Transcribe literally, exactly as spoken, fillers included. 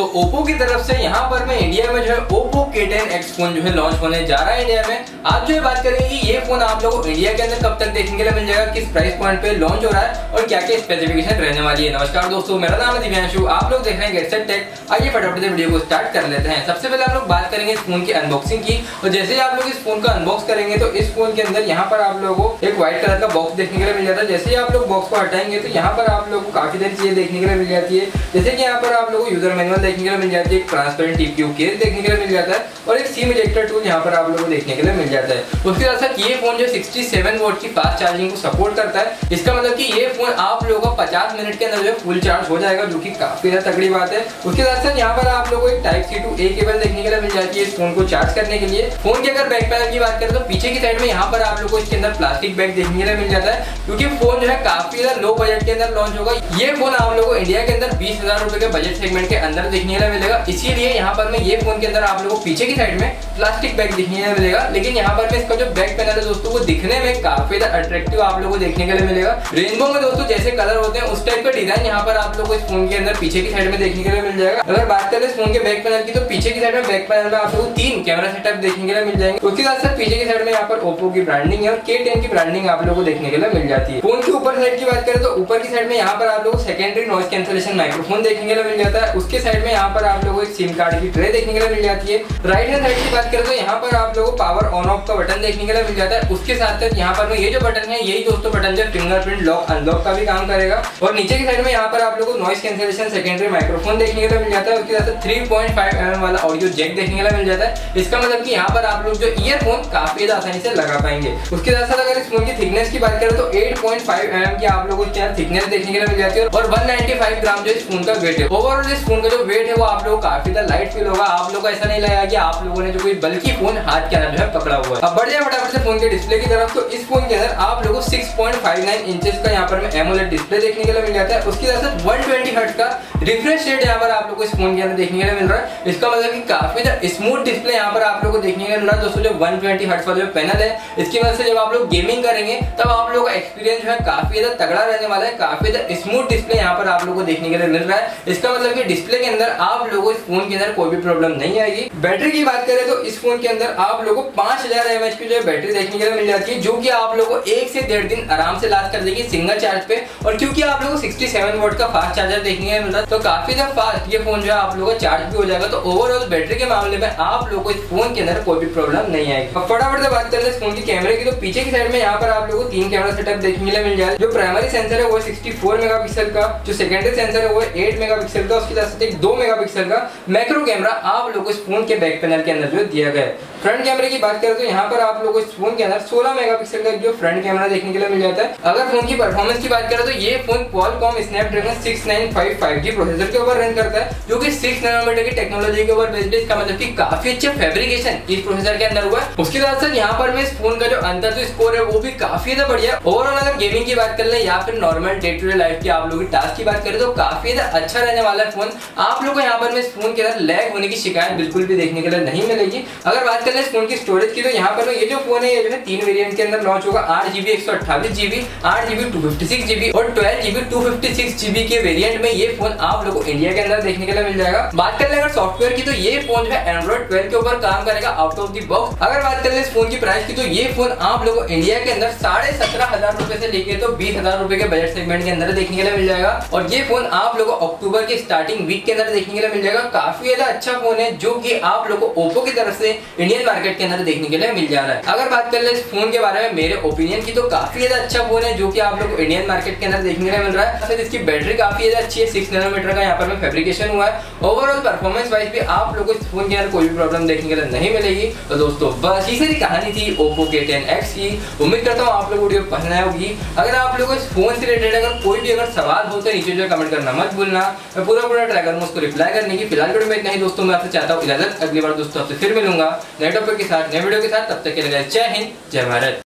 Oppo की तरफ से यहाँ पर मैं इंडिया में जो है ओप्पो के टेन एक्स फोन जो है लॉन्च होने जा रहा है इंडिया में। आप जो है बात करेंगे कि ये फोन आप लोगों को इंडिया के अंदर कब तक देखने के लिए मिल जाएगा, किस प्राइस पॉइंट पे लॉन्च हो रहा है और क्या क्या स्पेसिफिकेशन रहने वाली है। नमस्कार दोस्तों, मेरा नाम है दिव्यांशु, आप लोग देख रहे हैं गेटसेट टेक। आइए फटाफट से वीडियो को स्टार्ट कर लेते हैं। सबसे पहले हम लोग बात करेंगे इस फोन की अनबॉक्सिंग की, और जैसे ही आप लोग इस फोन का अनबॉक्स करेंगे तो इस फोन के अंदर यहाँ पर आप लोगों को एक व्हाइट कलर का बॉक्स देखने के लिए मिल जाता है। जैसे ही आप लोग बॉक्स को हटाएंगे तो यहाँ पर आप लोगों को काफी सारी चीजें देखने के लिए मिल जाती है, जैसे कि यहाँ पर आप लोगों को यूजर मैनुअल देखने के लिए मिल जाती है, एक ट्रांसपेरेंट टीपीयू केस देखने के लिए मिल जाता है और एक सिम इजेक्टर टूल यहाँ पर आप लोगों को देखने के लिए मिल जाता है। उसके साथ साथ ये फोन जो सड़सठ वोल्ट की फास्ट चार्जिंग को सपोर्ट करता है। इसका मतलब कि ये फोन आप लोगों का पचास मिनट के अंदर जो फुल चार्ज हो जाएगा, जो कि काफी ज्यादा तगड़ी बात है। उसके साथ साथ यहाँ पर आप लोगों को एक type C to A cable देखने के लिए मिल जाती है इस फोन को चार्ज करने के लिए। फोन के अगर बैक पैनल की बात करें तो पीछे की साइड में यहाँ पर आप लोगों को इसके अंदर प्लास्टिक बैग देखने के लिए मिल जाता है, क्योंकि फोन जो है काफी ज्यादा लो बजट के अंदर लॉन्च होगा। ये फोन आप लोगों को इंडिया के अंदर बीस हजार रुपए के बजट सेगमेंट के अंदर देखने के लिए मिलेगा, इसीलिए यहाँ पर मैं ये फोन के अंदर आप लोगों को पीछे की साइड में प्लास्टिक बैग देखने के लिए मिलेगा। लेकिन यहाँ पर मैं इसका जो बैक पैनल है दोस्तों, वो दिखने में काफी ज्यादा अट्रैक्टिव आप लोगों को देखने के लिए मिलेगा। रेनबो में दोस्तों जैसे कलर होते हैं उस टाइप का डिजाइन यहाँ पर आप लोगों को इस फोन के अंदर पीछे की साइड में देखने के लिए मिल जाएगा। अगर बात करें इस फोन के बैक पैनल की तो पीछे की साइड में बैक पैनल में आप लोगों को तीन कैमरा सेटअप देखने के लिए मिल जाएंगे। उसके साथ साथ पीछे की साइड में यहाँ पर ओप्पो की ब्रांडिंग है और के टेन की ब्रांडिंग आप लोगों को देखने के लिए मिल जाती है। फोन की ऊपर साइड की बात करें तो ऊपर की साइड में यहाँ पर आप लोगों को सेकेंडरी नॉइज कैंसलेशन माइक्रोफोन देखने के लिए मिल जाता है। उसके साइड में यहाँ पर आप लोगों को एक सिम कार्ड की ट्रे देखने के लिए मिल जाती है। राइट हैंड साइड की बात करें तो यहाँ पर आप लोगों को पावर ऑन ऑफ का बटन देखने के लिए मिल जाता है। उसके साथ साथ यहाँ पर ये जो बटन है यही दोस्तों बटन जो फिंगरप्रिंट लॉक अनलॉक का भी काम करेगा। और नीचे की साइड में यहाँ पर आप लोगों को नॉइज कैंसलेशन सेकेंडरी माइक्रोफोन देखने के लिए मिल जाता है। उसके साथ three point five M M वाला ऑडियो जैक देखने के लिए मिल जाता है। इसका मतलब कि यहाँ पर आप लोग जो ईयरफोन काफी आसानी से लगा पाएंगे। उसके साथ साथ अगर इस फोन की थिकनेस की बात करें तो eight point five M M की आप लोगों को थिकनेस देखने के लिए मिल जाती है और वन नाइंटी फाइव ग्राम जो इस फोन का वेट है। ओवरऑल इस फोन का जो वेट है वो आप लोगों को काफी लाइट फील होगा। आप लोगों को ऐसा नहीं लगेगा कि आप लोगों ने जो कोई बल्कि फोन हाथ के अंदर जो है पकड़ा हुआ है। अब बढ़ जाए फटाफट से फोन के डिस्प्ले की तरफ, तो इस फोन के अंदर आप लोगों को six point five nine inches का यहाँ पर एमोलेड डिस्प्ले देखने के लिए मिल जाता है। उसके साथ साथ वन ट्वेंटी हर्ट्ज का रिफ्रेश रेट यहाँ पर आप लोगों को इस फोन के अंदर देखने के लिए मिल रहा है। इसका मतलब कि काफी ज्यादा स्मूथ डिस्प्ले यहाँ पर आप लोगों को देखने के लिए मिल रहा है। दोस्तों जो वन ट्वेंटी हर्ट्ज वाला जो पैनल है, इसकी वजह से जब आप लोग गेमिंग करेंगे तब आप लोगों का एक्सपीरियंस जो है काफी ज्यादा तगड़ा रहने वाला है। काफी ज्यादा स्मूथ डिस्प्ले यहाँ पर आप लोगों को देखने के लिए मिल रहा है। इसका मतलब कि डिस्प्ले के अंदर आप लोगों को इस फोन के अंदर कोई भी प्रॉब्लम नहीं आएगी। बैटरी की बात करें तो इस फोन के अंदर आप लोगों को पांच हजार एम एच की जो बैटरी देखने के लिए मिल जाती है, जो कि आप लोगों को एक से डेढ़ दिन आराम से लास्ट कर देगी सिंगल चार्ज पे। और क्योंकि आप लोगों को सड़सठ वोल्ट का फास्ट चार्जर देखने के लिए मिल रहा है तो काफी ज्यादा फास्ट ये फोन जो है आप लोगों को चार्ज भी हो जाएगा। तो ओवरऑल बैटरी के मामले में आप लोगों को इस फोन के अंदर कोई भी प्रॉब्लम नहीं आएगी। अब फटाफट से बात करते हैं इस फोन की कैमरे की, तो पीछे की साइड में यहाँ पर आप लोगों को तीन कैमरा सेटअप देखने के लिए मिल जाएगा। जो प्राइमरी सेंसर है वो सिक्सटी फोर मेगापिक्सल का, जो सेकेंडरी सेंसर है वो एट मेगापिक्सल का, उसके साथ एक दो मेगापिक्सल का मैक्रो कैमरा आप लोगों को इस फोन के बैक पैनल के अंदर जो दिया गया है। फ्रंट कैमरे की बात करें तो यहाँ पर आप लोगों को इस फोन के अंदर सोलह मेगापिक्सल का जो फ्रंट कैमरा देखने के लिए मिल जाता है। अगर फोन की परफॉर्मेंस की बात करें तो ये phone Qualcomm Snapdragon six nine five five G processor के ऊपर रन करता है, जो कि सिक्स नैनोमीटर की टेक्नोलॉजी के ऊपर बेस्ड है। इसका मतलब कि काफी अच्छा फैब्रिकेशन इस प्रोसेसर के अंदर हुआ है। उसके साथ साथ यहाँ पर मैं इस फोन का जो अंतर जो स्कोर है वो भी काफी ज्यादा बढ़िया है। ओवरऑल अगर गेमिंग की बात कर ले या फिर normal day to day life की आप लोगों की टास्क की बात करें तो काफी ज्यादा अच्छा रहने वाला है फोन। आप लोगों को यहाँ पर में इस फोन के अंदर लैग होने की शिकायत बिल्कुल भी देखने के लिए नहीं मिलेगी। अगर बात कर ले इस फोन की स्टोरेज की तो यहाँ पर ये जो फोन है ये जो है तीन वेरिएंट के अंदर लॉन्च होगा, आठ जीबी एक सौ अट्ठाईस जीबी, आठ GB two fifty six GB और twelve GB two fifty six GB के वेरिएंट में ये फोन आप लोगों को इंडिया के अंदर देखने के लिए मिल जाएगा। बात कर ले अगर सॉफ्टवेयर की तो ये फोन जो है एंड्रॉइड ट्वेल्व के ऊपर काम करेगा आउट ऑफ द बॉक्स। अगर बात कर ले इस फोन की प्राइस की तो ये फोन आप लोगों को इंडिया के अंदर साढ़े सत्रह हजार रुपए से लेके तो बीस हजार रुपए के बजट सेगमेंट के अंदर देखने के लिए मिल जाएगा। और ये फोन आप लोगों को अक्टूबर के स्टार्टिंग वीक के अंदर देखने के लिए मिल जाएगा। काफी ज्यादा अच्छा फोन है जो कि आप लोगों को ओप्पो की तरफ से इंडियन मार्केट के अंदर देखने के लिए मिल जा रहा है। अगर बात कर ले इस फोन के बारे में मेरे ओपिनियन की तो काफी ज्यादा अच्छा फोन है जो कि आप लोगों को इंडियन मार्केट के अंदर देखने के लिए मिल रहा है। फिर इसकी बैटरी काफी ज्यादा अच्छी है, सिक्स नैनोमीटर का यहाँ पर में फैब्रिकेशन हुआ है। ओवरऑल परफॉर्मेंस वाइज भी आप लोगों को इस फोन के अंदर कोई भी प्रॉब्लम देखने के लिए नहीं मिलेगी। तो दोस्तों बस ये सारी कहानी थी ओप्पो के टेन एक्स की। उम्मीद करता हूँ आप लोगों को वीडियो पसंद आई होगी। अगर आप लोगों को इस फोन से रिलेटेड अगर कोई भी अगर सवाल हो तो नीचे जो कमेंट करना मत भूलना, मैं पूरा पूरा ट्राई करूंगा उसको रिप्लाई करने की। फिलहाल वीडियो में इतना ही दोस्तों, मैं आपसे चाहता हूँ इजाजत, अगली बार दोस्तों आपसे फिर मिलूंगा नए टॉपिक के साथ, नए वीडियो के साथ। तब तक के लिए जय हिंद, जय भारत।